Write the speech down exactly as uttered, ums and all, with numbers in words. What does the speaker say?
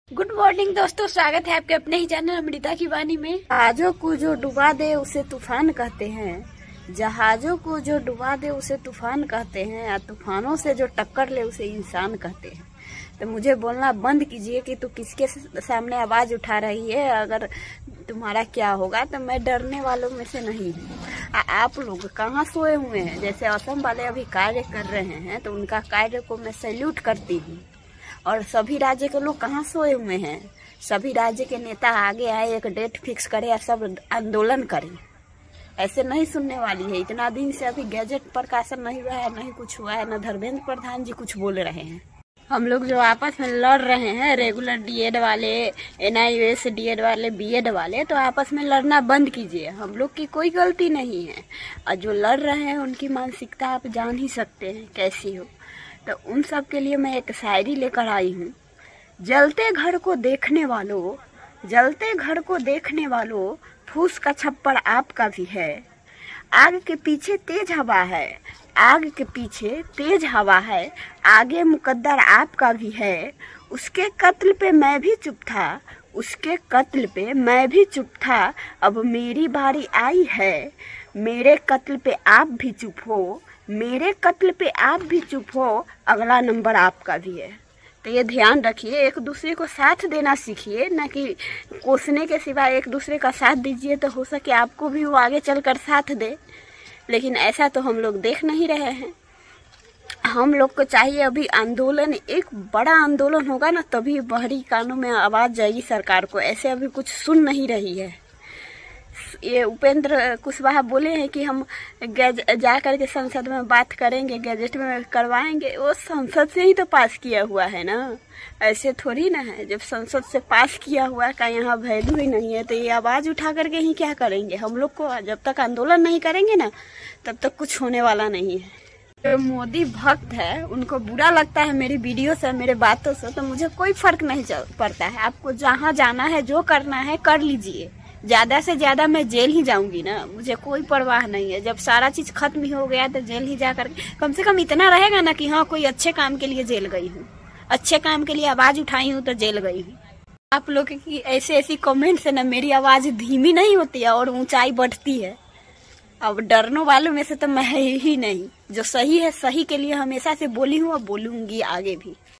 Good morning दोस्तों, स्वागत है आपके अपने ही चैनल अमृता की वाणी में। जहाजों को जो डुबा दे उसे तूफान कहते हैं, जहाजों को जो डुबा दे उसे तूफान कहते हैं, या तूफानों से जो टक्कर ले उसे इंसान कहते हैं। तो मुझे बोलना बंद कीजिए कि तू किसके सामने आवाज उठा रही है, अगर तुम्हारा क्या होगा। तो मैं डरने वालों में से नहीं हूँ। आप लोग कहाँ सोए हुए हैं? जैसे असम वाले अभी कार्य कर रहे हैं तो उनका कार्य को मैं सैल्यूट करती हूँ। और सभी राज्य के लोग कहाँ सोए हुए हैं? सभी राज्य के नेता आगे आए, एक डेट फिक्स करे या सब आंदोलन करें। ऐसे नहीं सुनने वाली है। इतना दिन से अभी गैजेट प्रकाशन नहीं हुआ है, नहीं कुछ हुआ है, न धर्मेंद्र प्रधान जी कुछ बोल रहे हैं। हम लोग जो आपस में लड़ रहे हैं, रेगुलर डीएड वाले, एनआईयूएस डीएड वाले, बीएड वाले, तो आपस में लड़ना बंद कीजिए। हम लोग की कोई गलती नहीं है। और जो लड़ रहे हैं उनकी मानसिकता आप जान ही सकते हैं कैसी हो। तो उन सब के लिए मैं एक शायरी लेकर आई हूँ। जलते घर को देखने वालों, जलते घर को देखने वालों, फूस का छप्पर आपका भी है। आग के पीछे तेज हवा है, आग के पीछे तेज हवा है, आगे मुकद्दर आपका भी है। उसके कत्ल पे मैं भी चुप था, उसके कत्ल पे मैं भी चुप था, अब मेरी बारी आई है। मेरे कत्ल पे आप भी चुप हो, मेरे कत्ल पे आप भी चुप हो, अगला नंबर आपका भी है। तो ये ध्यान रखिए, एक दूसरे को साथ देना सीखिए, ना कि कोसने के सिवा एक दूसरे का साथ दीजिए तो हो सके आपको भी वो आगे चलकर साथ दे। लेकिन ऐसा तो हम लोग देख नहीं रहे हैं। हम लोग को चाहिए अभी आंदोलन, एक बड़ा आंदोलन होगा ना तभी बहरी कानों में आवाज़ जाएगी सरकार को। ऐसे अभी कुछ सुन नहीं रही है। ये उपेंद्र कुशवाहा बोले हैं कि हम गैज जा कर के संसद में बात करेंगे, गैजेट में करवाएंगे। वो संसद से ही तो पास किया हुआ है ना, ऐसे थोड़ी ना है। जब संसद से पास किया हुआ का यहाँ वैल्यू ही नहीं है तो ये आवाज़ उठा करके ही क्या करेंगे? हम लोग को जब तक आंदोलन नहीं करेंगे ना तब तक कुछ होने वाला नहीं है। तो मोदी भक्त है, उनको बुरा लगता है मेरी वीडियो से, मेरे बातों से, तो मुझे कोई फर्क नहीं पड़ता है। आपको जहाँ जाना है, जो करना है कर लीजिए। ज्यादा से ज्यादा मैं जेल ही जाऊंगी ना, मुझे कोई परवाह नहीं है। जब सारा चीज खत्म ही हो गया तो जेल ही जाकर कम से कम इतना रहेगा ना कि हाँ कोई अच्छे काम के लिए जेल गई हूँ, अच्छे काम के लिए आवाज उठाई हूँ तो जेल गई हूँ। आप लोग की ऐसे ऐसी कमेंट से ना मेरी आवाज धीमी नहीं होती है और ऊंचाई बढ़ती है। अब डरने वालों में से तो मैं ही नहीं। जो सही है सही के लिए हमेशा से बोली हूँ और बोलूंगी आगे भी।